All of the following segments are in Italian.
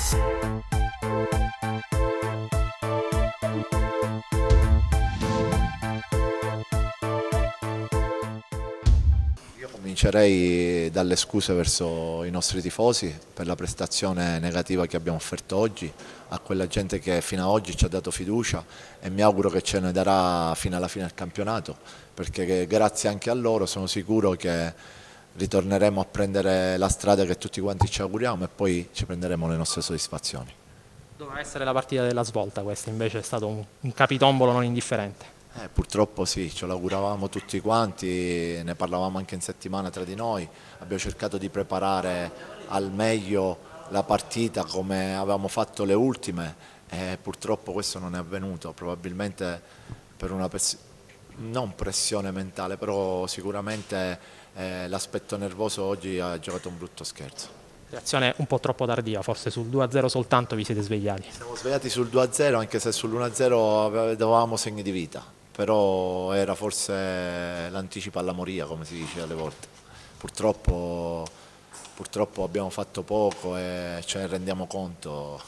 Comincerei dalle scuse verso i nostri tifosi per la prestazione negativa che abbiamo offerto oggi, a quella gente che fino ad oggi ci ha dato fiducia e mi auguro che ce ne darà fino alla fine del campionato, perché grazie anche a loro sono sicuro che ritorneremo a prendere la strada che tutti quanti ci auguriamo e poi ci prenderemo le nostre soddisfazioni. Doveva essere la partita della svolta, questa invece è stato un capitombolo non indifferente. Purtroppo sì, ce l'auguravamo tutti quanti, ne parlavamo anche in settimana tra di noi, abbiamo cercato di preparare al meglio la partita come avevamo fatto le ultime e purtroppo questo non è avvenuto, probabilmente per una non pressione mentale, però sicuramente l'aspetto nervoso oggi ha giocato un brutto scherzo. Reazione un po' troppo tardiva, forse sul 2-0 soltanto vi siete svegliati. Siamo svegliati sul 2-0 anche se sull'1-0 avevamo segni di vita, però era forse l'anticipo alla moria come si dice alle volte. Purtroppo abbiamo fatto poco e ce ne rendiamo conto.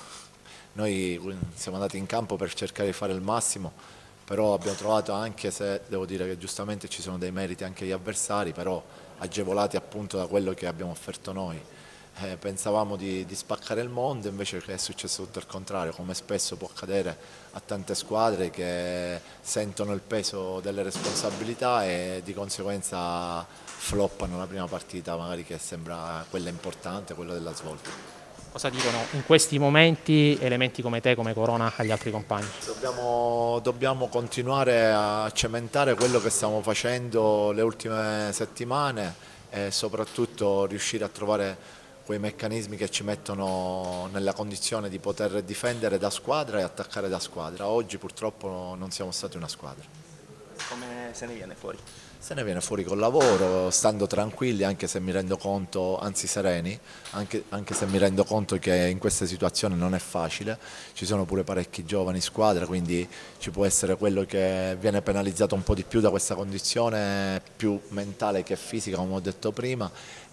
Noi siamo andati in campo per cercare di fare il massimo, però abbiamo trovato, anche se devo dire che giustamente ci sono dei meriti anche gli avversari, però agevolati appunto da quello che abbiamo offerto noi. Pensavamo di spaccare il mondo, invece è successo tutto il contrario, come spesso può accadere a tante squadre che sentono il peso delle responsabilità e di conseguenza floppano la prima partita, magari che sembra quella importante, quella della svolta. Cosa dicono in questi momenti elementi come te, come Corona, agli altri compagni? Dobbiamo continuare a cementare quello che stiamo facendo le ultime settimane e soprattutto riuscire a trovare quei meccanismi che ci mettono nella condizione di poter difendere da squadra e attaccare da squadra. Oggi purtroppo non siamo stati una squadra. Come se ne viene fuori? Se ne viene fuori col lavoro, stando tranquilli, anche se mi rendo conto, anzi sereni, anche se mi rendo conto che in queste situazioni non è facile, ci sono pure parecchi giovani in squadra, quindi ci può essere quello che viene penalizzato un po' di più da questa condizione più mentale che fisica, come ho detto prima,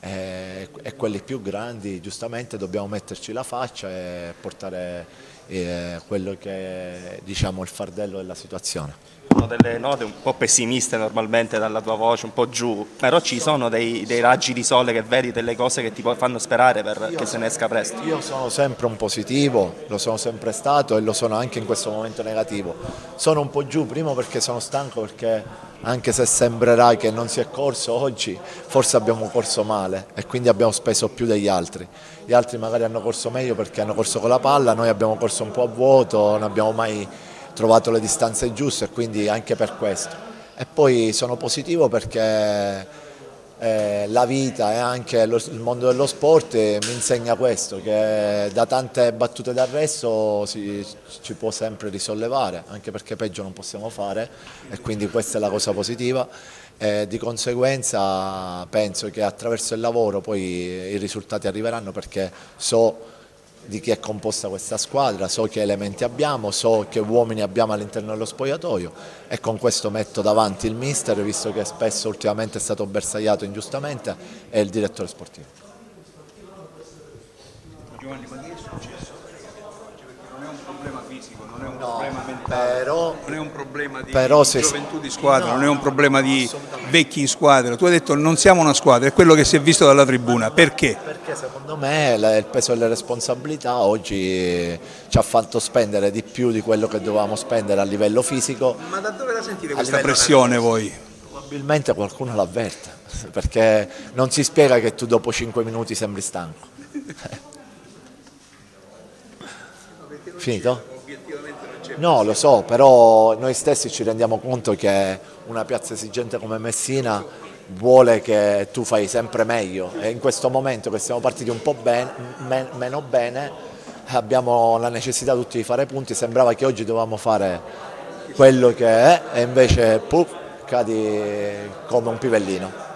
e quelli più grandi giustamente dobbiamo metterci la faccia e portare quello che è, diciamo, il fardello della situazione. Delle note un po' pessimiste normalmente dalla tua voce, un po' giù, però ci sono dei raggi di sole che vedi, delle cose che ti fanno sperare che se ne esca presto. Io sono sempre un positivo, lo sono sempre stato e lo sono anche in questo momento negativo. Sono un po' giù, primo perché sono stanco, perché anche se sembrerà che non si è corso oggi, forse abbiamo corso male e quindi abbiamo speso più degli altri. Gli altri magari hanno corso meglio perché hanno corso con la palla, noi abbiamo corso un po' a vuoto, non abbiamo mai trovato le distanze giuste e quindi anche per questo. E poi sono positivo perché la vita e anche il mondo dello sport mi insegna questo, che da tante battute d'arresto ci può sempre risollevare, anche perché peggio non possiamo fare e quindi questa è la cosa positiva. Di conseguenza penso che attraverso il lavoro poi i risultati arriveranno, perché so di chi è composta questa squadra, so che elementi abbiamo, so che uomini abbiamo all'interno dello spogliatoio e con questo metto davanti il mister, visto che spesso ultimamente è stato bersagliato ingiustamente, e il direttore sportivo. Giovanni, ma che è successo? Perché non è un problema fisico, non è un problema mentale, non è un problema di gioventù di squadra, non è un problema di vecchi in squadra. Tu hai detto non siamo una squadra, è quello che si è visto dalla tribuna. Perché? Perché secondo me il peso delle responsabilità oggi ci ha fatto spendere di più di quello che dovevamo spendere a livello fisico. Ma da dove la sentite questa pressione voi? Probabilmente qualcuno l'avverte, perché non si spiega che tu dopo 5 minuti sembri stanco. Finito? No, lo so, però noi stessi ci rendiamo conto che una piazza esigente come Messina vuole che tu fai sempre meglio e in questo momento che siamo partiti un po' meno bene abbiamo la necessità tutti di fare punti. Sembrava che oggi dovevamo fare quello che è e invece cadi come un pivellino.